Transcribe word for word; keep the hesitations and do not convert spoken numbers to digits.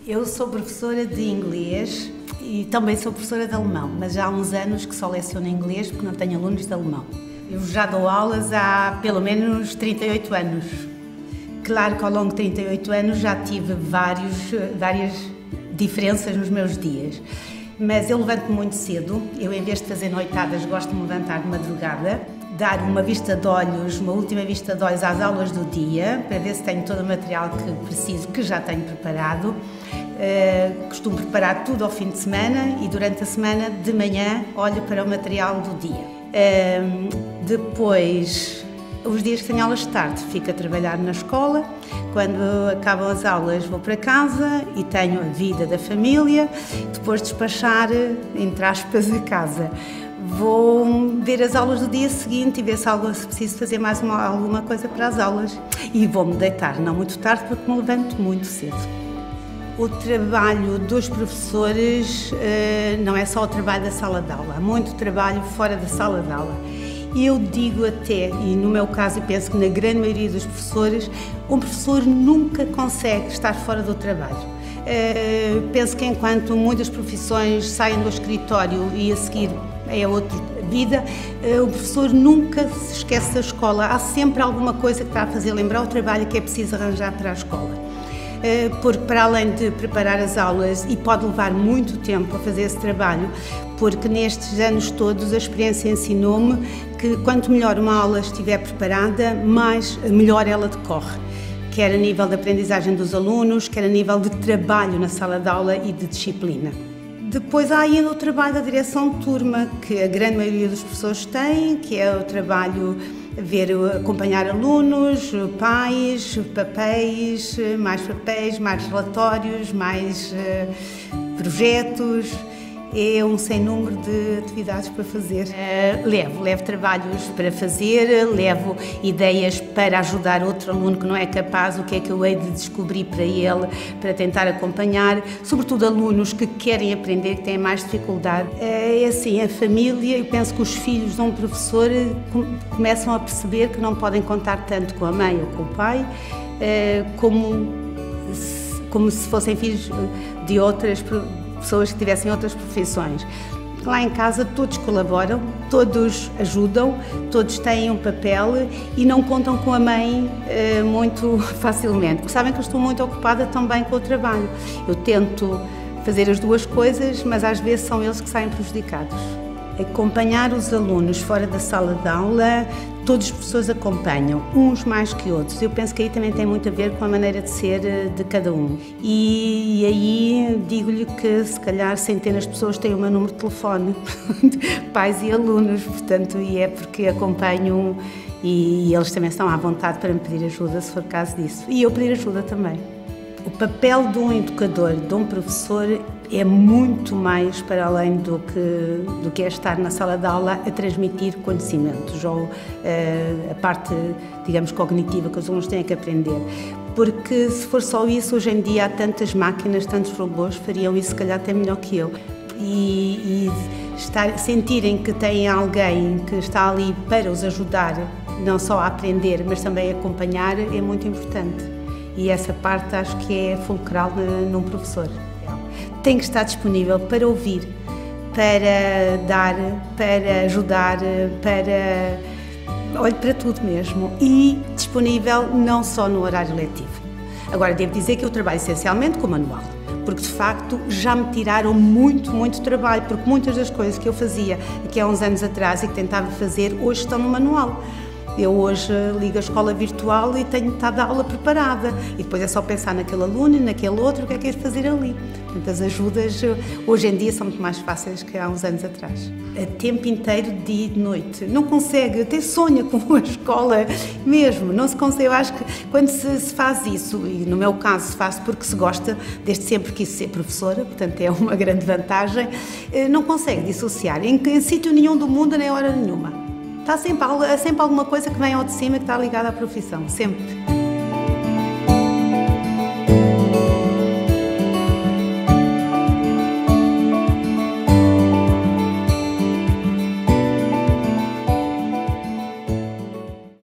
Eu sou professora de inglês e também sou professora de alemão, mas já há uns anos que só leciono inglês porque não tenho alunos de alemão. Eu já dou aulas há pelo menos trinta e oito anos. Claro que ao longo de trinta e oito anos já tive vários, várias diferenças nos meus dias, mas eu levanto-me muito cedo. Eu, em vez de fazer noitadas, gosto de me levantar de madrugada, dar uma vista de olhos, uma última vista de olhos às aulas do dia, para ver se tenho todo o material que preciso, que já tenho preparado. Uh, costumo preparar tudo ao fim de semana e durante a semana, de manhã, olho para o material do dia. Uh, depois, os dias que tenho aulas de tarde, fico a trabalhar na escola. Quando acabam as aulas, vou para casa e tenho a vida da família. Depois de despachar, entre aspas, a casa. Vou ver as aulas do dia seguinte e ver se, algo, se preciso fazer mais uma, alguma coisa para as aulas. E vou-me deitar, não muito tarde, porque me levanto muito cedo. O trabalho dos professores uh, não é só o trabalho da sala de aula, há muito trabalho fora da sala de aula. Eu digo até, e no meu caso eu penso que na grande maioria dos professores, um professor nunca consegue estar fora do trabalho. Uh, penso que enquanto muitas profissões saem do escritório e a seguir é outra vida, uh, o professor nunca se esquece da escola. Há sempre alguma coisa que está a fazer lembrar o trabalho que é preciso arranjar para a escola. Porque para além de preparar as aulas, e pode levar muito tempo a fazer esse trabalho, porque nestes anos todos a experiência ensinou-me que quanto melhor uma aula estiver preparada, mais, melhor ela decorre. Quer a nível de aprendizagem dos alunos, quer a nível de trabalho na sala de aula e de disciplina. Depois há ainda o trabalho da direção de turma, que a grande maioria dos professores tem, que é o trabalho ver, acompanhar alunos, pais, papéis, mais papéis, mais relatórios, mais uh, projetos. É um sem número de atividades para fazer. Uh, levo, levo trabalhos para fazer, levo ideias para ajudar outro aluno que não é capaz, o que é que eu hei de descobrir para ele, para tentar acompanhar, sobretudo alunos que querem aprender, que têm mais dificuldade. Uh, é assim, a família, eu penso que os filhos de um professor começam a perceber que não podem contar tanto com a mãe ou com o pai, uh, como, como se fossem filhos de outras pessoas que tivessem outras profissões. Lá em casa todos colaboram, todos ajudam, todos têm um papel e não contam com a mãe eh, muito facilmente, porque sabem que eu estou muito ocupada também com o trabalho. Eu tento fazer as duas coisas, mas às vezes são eles que saem prejudicados. Acompanhar os alunos fora da sala de aula, todos os professores acompanham, uns mais que outros. Eu penso que aí também tem muito a ver com a maneira de ser de cada um. E, e aí digo-lhe que se calhar centenas de pessoas têm o meu número de telefone, pais e alunos, portanto, e é porque acompanham e, e eles também estão à vontade para me pedir ajuda se for caso disso. E eu pedir ajuda também. O papel de um educador, de um professor, é muito mais para além do que, do que é estar na sala de aula a transmitir conhecimentos ou uh, a parte, digamos, cognitiva que os alunos têm que aprender. Porque se for só isso, hoje em dia há tantas máquinas, tantos robôs, fariam isso se calhar até melhor que eu. E, e estar, sentirem que têm alguém que está ali para os ajudar, não só a aprender, mas também a acompanhar, é muito importante. E essa parte acho que é fulcral num professor. Tem que estar disponível para ouvir, para dar, para ajudar, para, olha, para tudo mesmo. E disponível não só no horário letivo. Agora, devo dizer que eu trabalho essencialmente com manual, porque de facto já me tiraram muito, muito trabalho, porque muitas das coisas que eu fazia aqui há uns anos atrás e que tentava fazer, hoje estão no manual. Eu hoje ligo a escola virtual e tenho metade da aula preparada. E depois é só pensar naquele aluno e naquele outro, o que é que é fazer ali. Portanto, as ajudas hoje em dia são muito mais fáceis que há uns anos atrás. A tempo inteiro, dia e de noite. Não consegue, até sonha com a escola mesmo. Não se consegue. Eu acho que quando se, se faz isso, e no meu caso se faz porque se gosta, desde sempre quis ser professora, portanto é uma grande vantagem, não consegue dissociar em, em sítio nenhum do mundo, nem hora nenhuma. Está sempre, sempre alguma coisa que vem ao de cima que está ligada à profissão, sempre.